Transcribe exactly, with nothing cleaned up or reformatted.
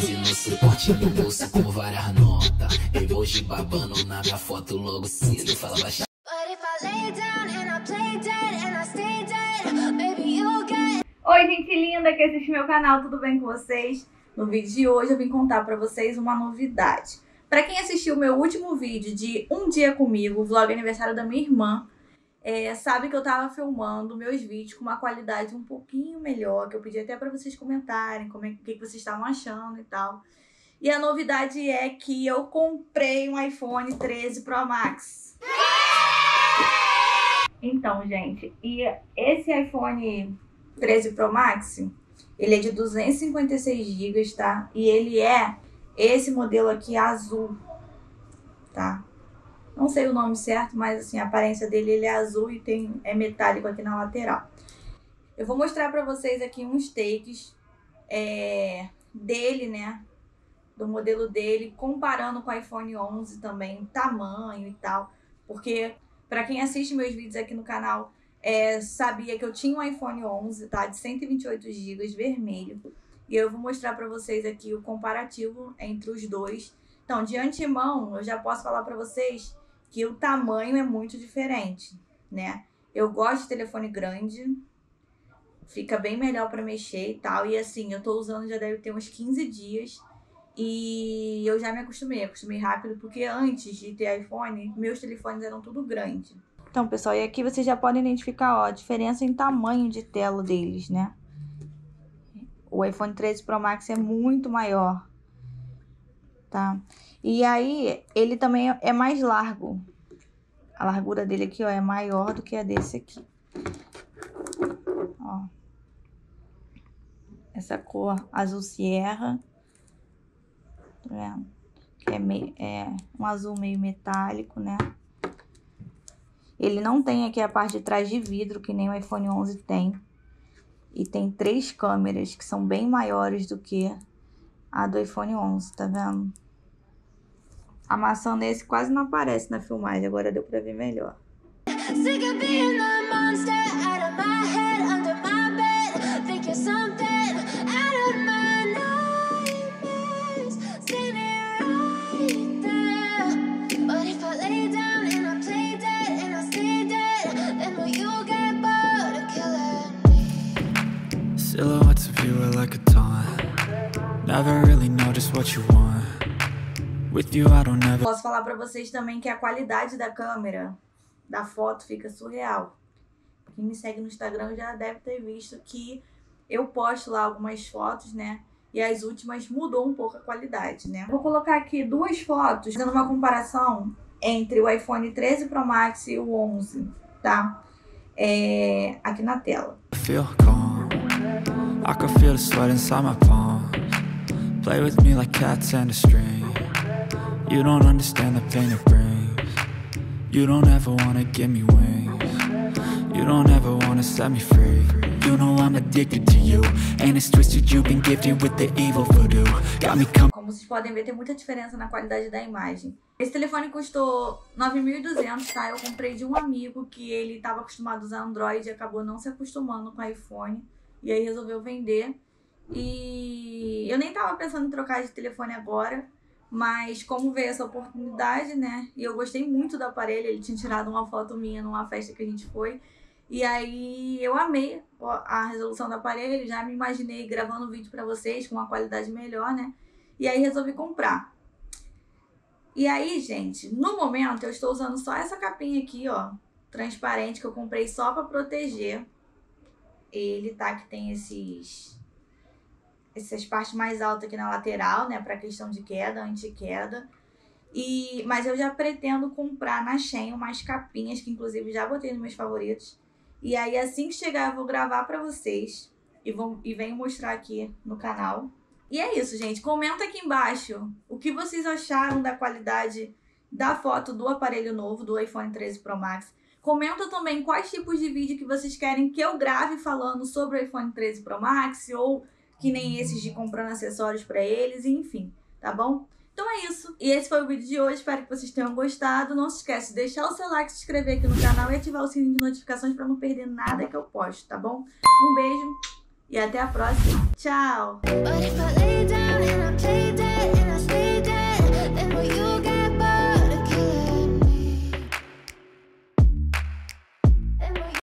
case no suporte no bolso com várias notas. Emoji babando na minha foto logo cedo. Fala baixar. Oi, gente linda que assiste meu canal, tudo bem com vocês? No vídeo de hoje eu vim contar pra vocês uma novidade. Pra quem assistiu o meu último vídeo de Um Dia Comigo, o vlog aniversário da minha irmã, é, sabe que eu tava filmando meus vídeos com uma qualidade um pouquinho melhor, que eu pedi até pra vocês comentarem como é, o que, que vocês estavam achando e tal. E a novidade é que eu comprei um iPhone treze Pro Max. Então, gente, e esse iPhone treze Pro Max, ele é de duzentos e cinquenta e seis gigas, tá? E ele é esse modelo aqui azul, tá? Não sei o nome certo, mas assim, a aparência dele ele é azul e tem, é metálico aqui na lateral. Eu vou mostrar pra vocês aqui uns takes é, dele, né? Do modelo dele, comparando com o iPhone onze também, tamanho e tal. Porque, pra quem assiste meus vídeos aqui no canal, é, sabia que eu tinha um iPhone onze, tá? De cento e vinte e oito gigas, vermelho. E eu vou mostrar pra vocês aqui o comparativo entre os dois. Então, de antemão, eu já posso falar pra vocês que o tamanho é muito diferente, né? Eu gosto de telefone grande, fica bem melhor pra mexer e tal. E assim, eu tô usando já deve ter uns quinze dias e eu já me acostumei, acostumei rápido, porque antes de ter iPhone, meus telefones eram tudo grande. Então, pessoal, e aqui vocês já podem identificar, ó, a diferença em tamanho de tela deles, né? O iPhone treze Pro Max é muito maior, tá? E aí, ele também é mais largo. A largura dele aqui, ó, é maior do que a desse aqui. Ó. Essa cor azul Sierra. Tá vendo? Que é, meio, é um azul meio metálico, né? Ele não tem aqui a parte de trás de vidro, que nem o iPhone onze tem. E tem três câmeras, que são bem maiores do que a do iPhone onze, tá vendo? A maçã desse quase não aparece na filmagem, agora deu pra ver melhor. Silhouettes of you are like a taunt. Never really know just what you want. With you I don't ever... Posso falar pra vocês também que a qualidade da câmera, da foto, fica surreal. Quem me segue no Instagram já deve ter visto que eu posto lá algumas fotos, né? E as últimas mudou um pouco a qualidade, né? Vou colocar aqui duas fotos, dando uma comparação entre o iPhone treze Pro Max e o onze, tá? É... aqui na tela. Feel calm. I can feel the sweat inside my palms. Play with me like cats and a string. You don't understand the pain it brings. You don't ever wanna give me wings. You don't ever wanna set me free. You know I'm addicted to you. And it's twisted, you've been gifted with the evil voodoo. Got me come. Como vocês podem ver, tem muita diferença na qualidade da imagem. Esse telefone custou nove mil e duzentos reais, tá? Eu comprei de um amigo que ele estava acostumado a usar Android e acabou não se acostumando com iPhone. E aí resolveu vender. E eu nem tava pensando em trocar de telefone agora, mas como veio essa oportunidade, né? E eu gostei muito do aparelho, ele tinha tirado uma foto minha numa festa que a gente foi. E aí eu amei a resolução do aparelho, já me imaginei gravando vídeo pra vocês com uma qualidade melhor, né? E aí resolvi comprar. E aí, gente, no momento eu estou usando só essa capinha aqui, ó, transparente, que eu comprei só pra proteger ele, tá? Que tem esses... essas partes mais altas aqui na lateral, né, para questão de queda, anti-queda. E mas eu já pretendo comprar na Shein umas capinhas que inclusive já botei nos meus favoritos. E aí assim que chegar eu vou gravar para vocês e vou e venho mostrar aqui no canal. E é isso, gente. Comenta aqui embaixo o que vocês acharam da qualidade da foto do aparelho novo do iPhone treze Pro Max. Comenta também quais tipos de vídeo que vocês querem que eu grave falando sobre o iPhone treze Pro Max ou que nem esses de comprando acessórios pra eles, enfim, tá bom? Então é isso. E esse foi o vídeo de hoje. Espero que vocês tenham gostado. Não se esquece de deixar o seu like, se inscrever aqui no canal e ativar o sininho de notificações pra não perder nada que eu posto, tá bom? Um beijo e até a próxima. Tchau!